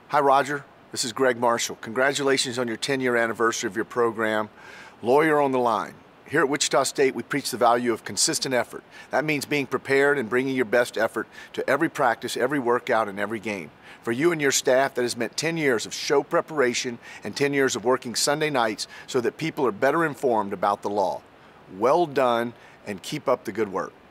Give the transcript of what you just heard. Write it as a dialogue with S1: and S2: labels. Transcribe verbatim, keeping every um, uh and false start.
S1: Hi, Roger. This is Gregg Marshall. Congratulations on your ten-year anniversary of your program. Lawyer on the line. Here at Wichita State, we preach the value of consistent effort. That means being prepared and bringing your best effort to every practice, every workout, and every game. For you and your staff, that has meant ten years of show preparation and ten years of working Sunday nights so that people are better informed about the law. Well done, and keep up the good work.